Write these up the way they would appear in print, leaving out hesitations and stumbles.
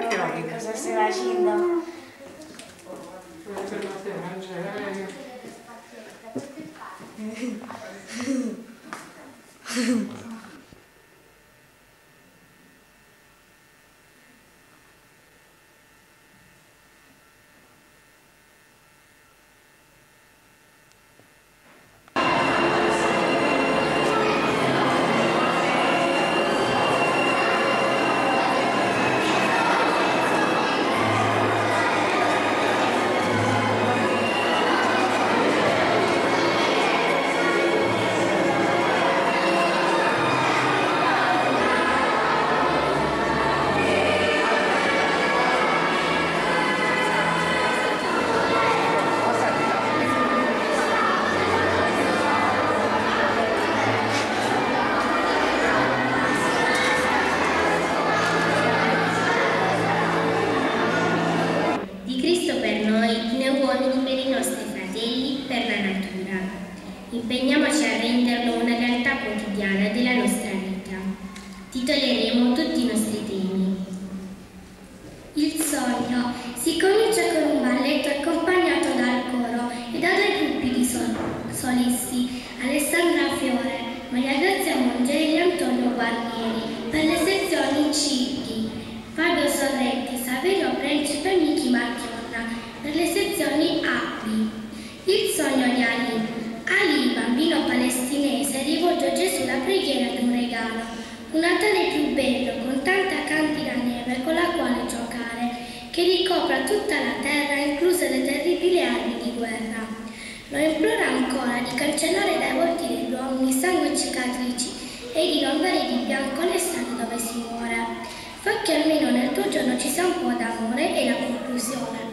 che cosa stai facendo? Impegniamoci a renderlo una realtà quotidiana della nostra vita. Titoleremo tutti i nostri temi. Il sogno si comincia con un balletto accompagnato dal coro e da due gruppi di solisti: Alessandra Fiore, Maria Grazia Mongeli e Antonio Guarnieri per le sezioni C, Fabio Sorretti, Saverio Principe e Michi Marchionna per le sezioni A, B. Il sogno di Ali. Ali, bambino palestinese, rivolge a Gesù la preghiera di un regalo, un Natale più bello, con tanti accanti la neve con la quale giocare, che ricopra tutta la terra, incluse le terribili armi di guerra. Lo implora ancora di cancellare dai volti degli uomini sangue e cicatrici e di non avere di bianco le strade dove si muore. Fa che almeno nel tuo giorno ci sia un po' d'amore e la conclusione.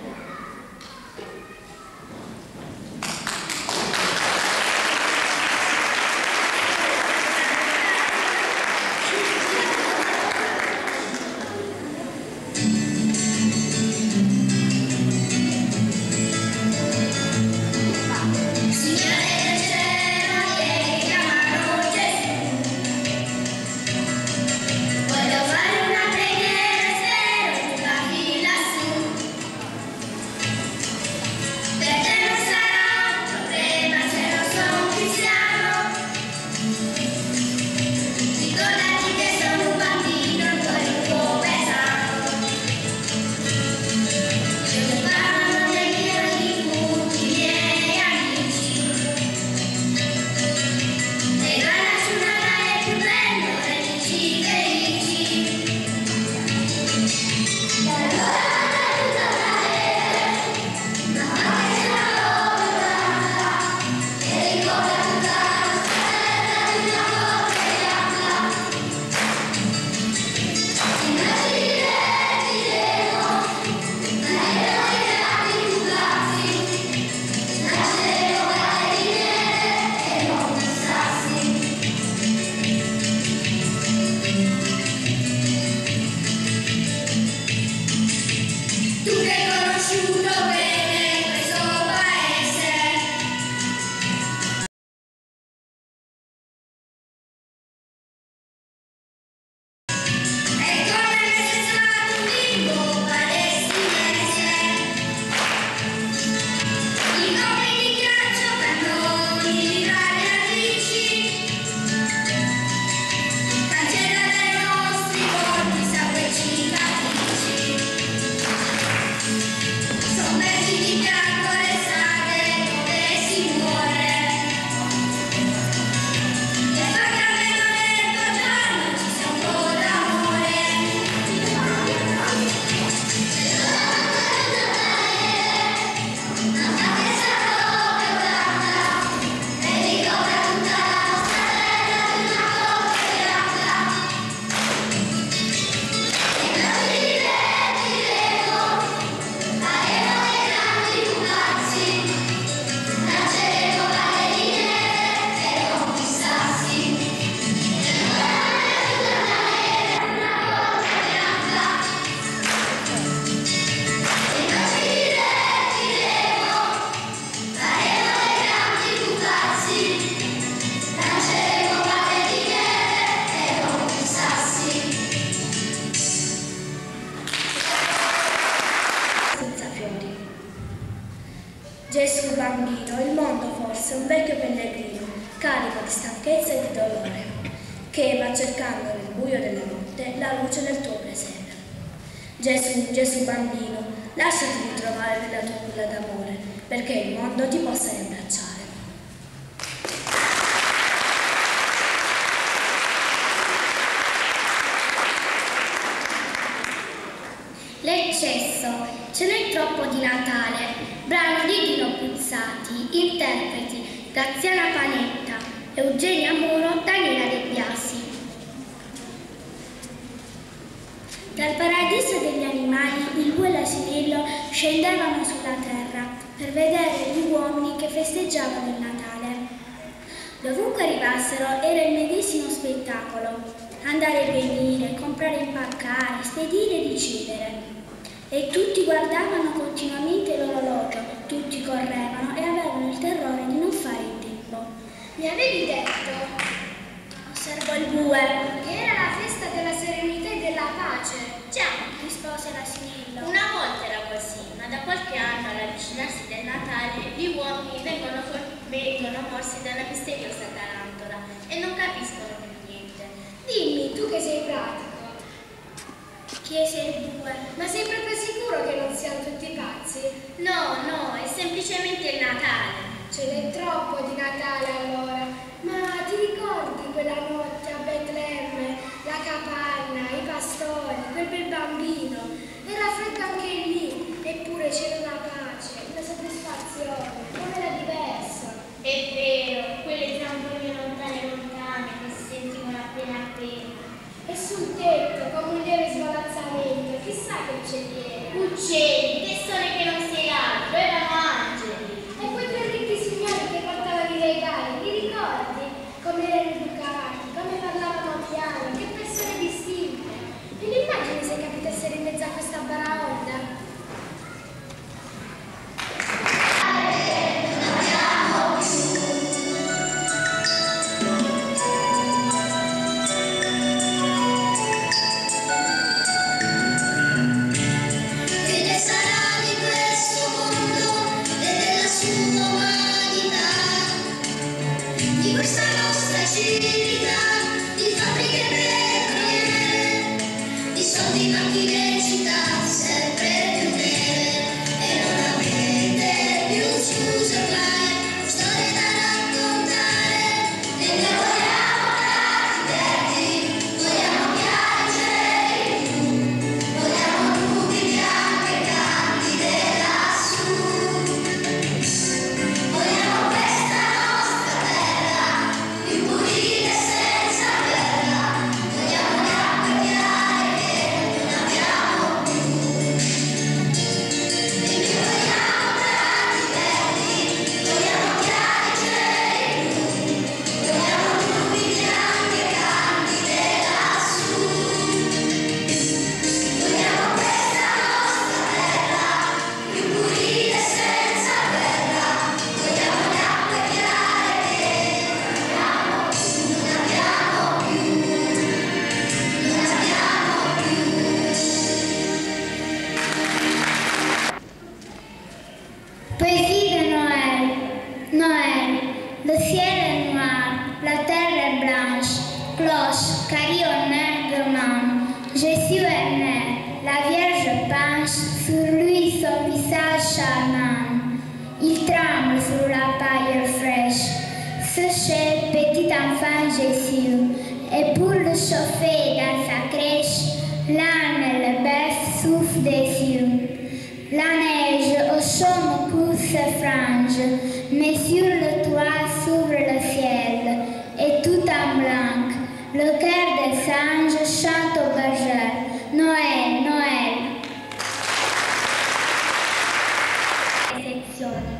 bambino, il mondo forse un vecchio pellegrino, carico di stanchezza e di dolore, che va cercando nel buio della notte la luce del tuo presepe. Gesù, Gesù bambino, lasciati ritrovare nella tua culla d'amore, perché il mondo ti possa riabbracciare. L'eccesso, ce n'è troppo di Natale, brano di Dino Puzzati, interpreti Graziana Panetta, Eugenia Muro, Daniela De Biasi. Dal paradiso degli animali il bue e l'asinello scendevano sulla terra per vedere gli uomini che festeggiavano il Natale. Dovunque arrivassero era il medesimo spettacolo: andare e venire, comprare e impaccare, spedire e ricevere. E tutti guardavano continuamente l'orologio, tutti correvano e avevano il terrore di non fare in tempo. Mi avevi detto, osservò il bue, che era la festa della serenità e della pace. Già, rispose l'asinello. Una volta era così, ma da qualche anno all'avvicinarsi del Natale gli uomini vengono morsi da una misteriosa tarantola e non capiscono più niente. Dimmi, tu che sei pratico, chiese il bue. Ma sei proprio sicuro che non siano tutti pazzi? No, è semplicemente il Natale. Ce n'è troppo di Natale allora. Ma ti ricordi quella notte a Betlemme? La capanna, i pastori, quel bel bambino. Era freddo anche lì, eppure c'era una pace, una soddisfazione. Com'era diversa. È vero, quelle zampogne lontane che si sentivano appena. E sul tetto, come un lieve svolazzamento, chissà che uccelli erano. Uccelli, testone che non sei altro, erano angeli. E quei tre ricchi signori che portavano i regali, li ricordi? Come erano educati, come parlavano piano, che persone distinte. E l'immagini se capitassero in mezzo a questa baraonda? Jésus est né, la Vierge penche sur lui son visage charmant. Il tremble sur la paille fraîche, ce cher petit enfant Jésus. Et pour le chauffer dans sa crèche, l'âne et le bœuf soufflent des yeux. La neige au champ pousse ses franges, mais sur le toit s'ouvre le ciel, et tout en blanc. Le cœur des anges chante au berger. Noël, Noël. Sezioni.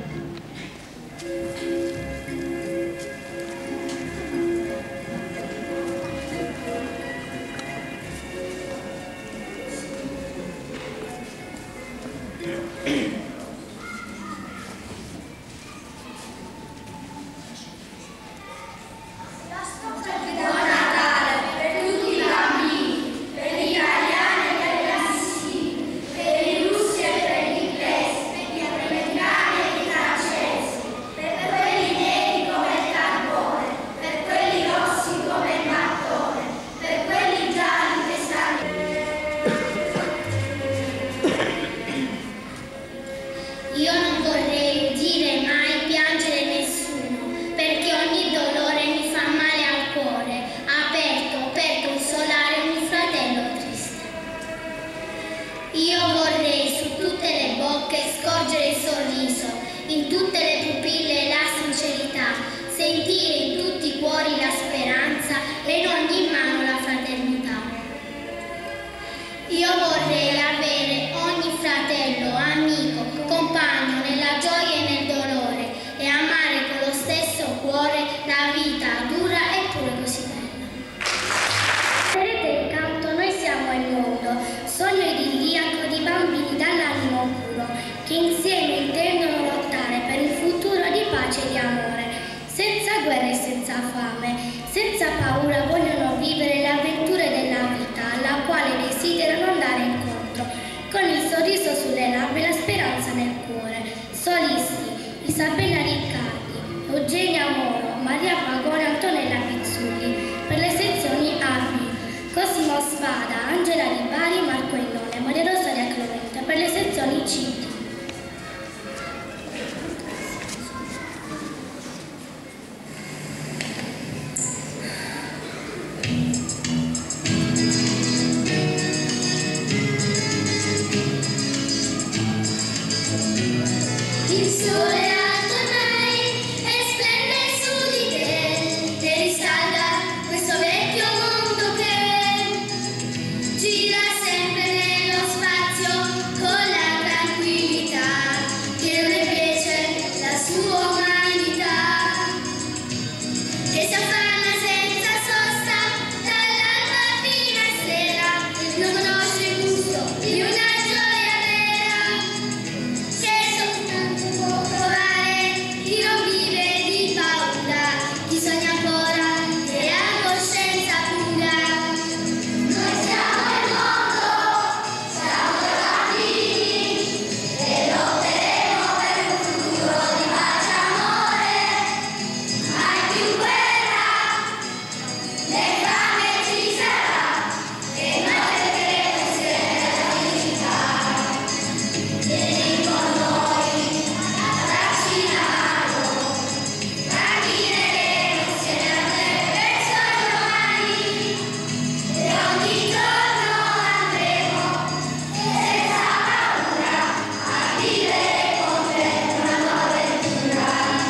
Io vorrei su tutte le bocche scorgere il sorriso, in tutte le pupille la sincerità, sentire in tutti i cuori la speranza e in ogni mano la fraternità. Io vorrei avere ogni fratello, amico, compagno nella gioia e nel dolore e amare con lo stesso cuore la vita dura eppure così bella. Vedete il canto, noi siamo il mondo, sogno idilliaco di bambini dall'animo puro, che insieme intendono lottare per un futuro di pace e di amore, senza guerra e senza fame, senza paura vogliono vivere le avventure della vita, alla quale desiderano andare incontro, con il sorriso sulle labbra e la speranza nel cuore. Solisti: Isabella Riccardi, Eugenia Moro, Maria Pagone, Antonella Pizzulli. Per le sezioni A, B, Cosimo Spada, Angela Di Bari, Marco Innone, Maria Rosaria Clemente. Per le sezioni C, D. Il sole alto ormai e splende su di te e riscalda questo vecchio mondo che gira sempre nello spazio con la tranquillità che non ne piace la sua umanità, che si affanna senza sosta dall'alba fino a sera, non conosce il gusto di una gioia vera, che soltanto può provare chi non vive di paura, chi sogna ancora e ha coscienza pura. Noi siamo il mondo, siamo i bambini e lotteremo per un futuro di pace e amore, mai più guerra, né fame ci sarà e noi cercheremo insieme la felicità. Vieni con noi, dacci la mano, cammineremo insieme a te verso il domani e ogni giorno andremo senza paura a vivere con te una nuova avventura.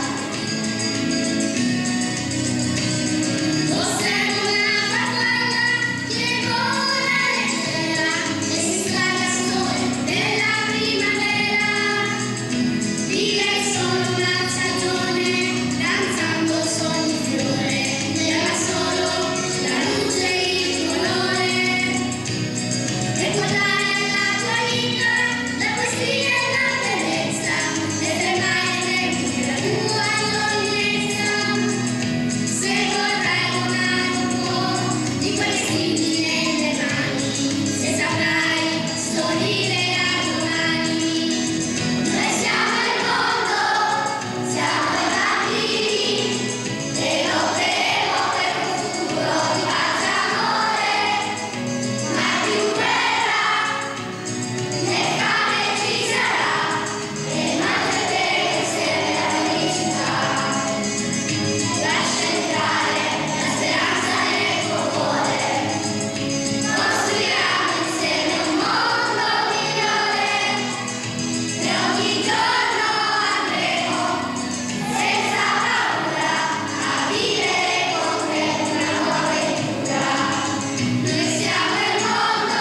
Osservo una farfalla che vola leggera e si scalda al sole della primavera. Via è solo una stagione, danzando sogni fiore, chiama solo la luce e il colore. E può dare alla tua vita la poesia e la bellezza, e fermare il tempo della tua giovinezza. Se vorrai donare un po' di quei vestiti nelle mani, se saprai sorridere a domani. Noi siamo il mondo, siamo i bambini e lotteremo per un futuro di pace e amore, mai più guerra, né fame ci sarà e noi cercheremo insieme la felicità. Lascia entrare la speranza nel tuo cuore, costruiamo insieme un mondo migliore e ogni giorno andremo senza paura a vivere con te una nuova avventura. Noi siamo il mondo.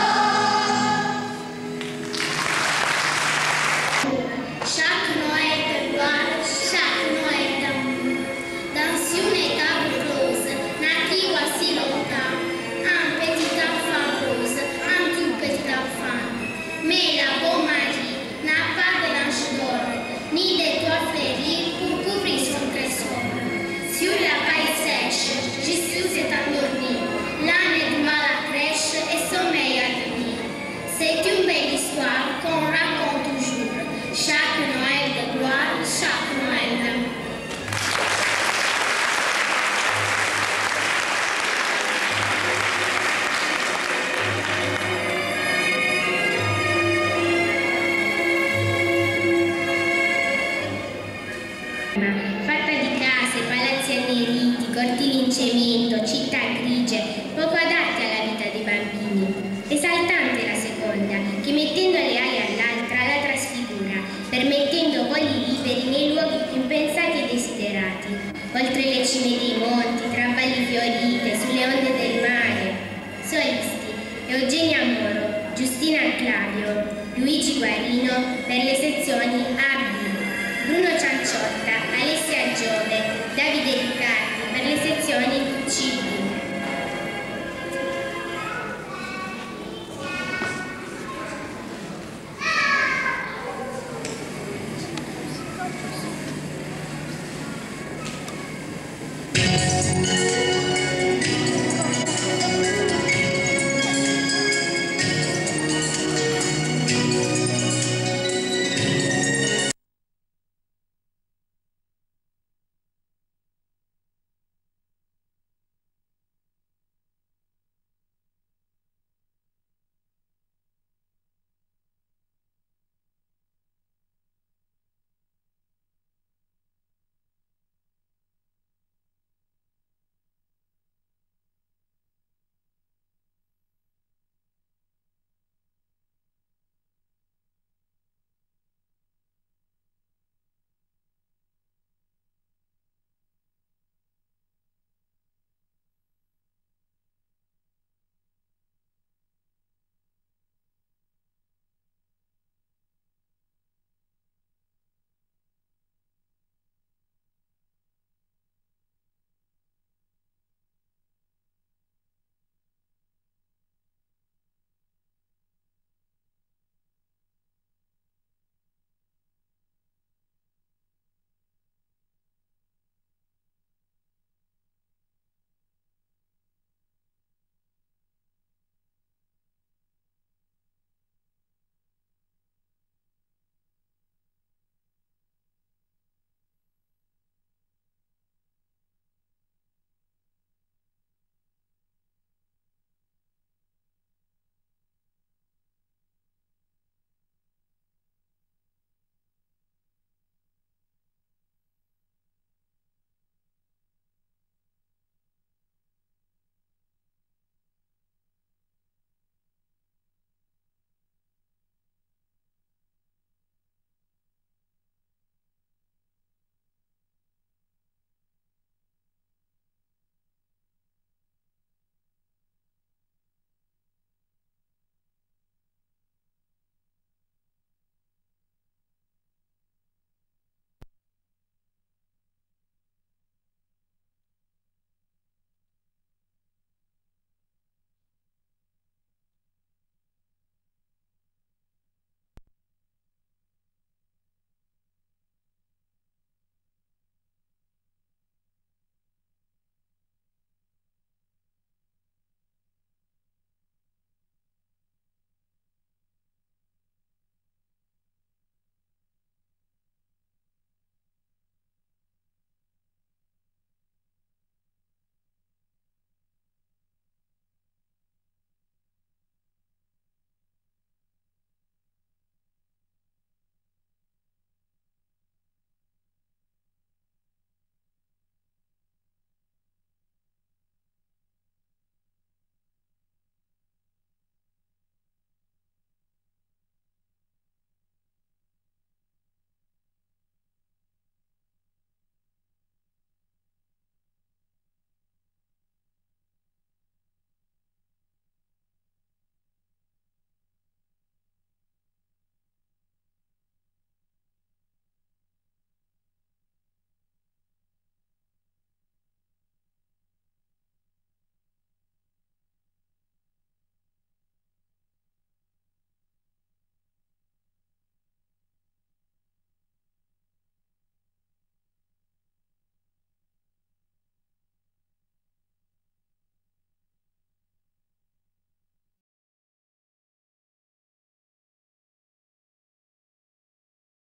Chaque Noël de gloire, chaque Noël d'amour. Dans une étable close, naquit voici longtemps, un petit enfant rose, un tout petit enfant. Mais la bonne Marie n'a pas de linge d'or, ni d'étoiles fleuries pour couvrir son trésor. Sur la paille sèche, Jésus s'est endormi, l'âne du mal à crèche et sommeille à demi. C'est une belle histoire qu'on raconte toujours. Chaque Noël de gloire, chaque Noël d'amour. Fatta di case, palazzi anneriti, cortili in cemento, città grigie, poco adatte alla vita dei bambini. Esaltante la seconda, che mettendo voli liberi nei luoghi più impensati e desiderati, oltre le cime dei monti, tra valli fiorite, sulle onde del mare. Solisti: Eugenia Moro, Giustina Claudio, Luigi Guarino per le sezioni A, B, Bruno Cianciotta, Alessia Giove, Davide Riccardi per le sezioni C, B.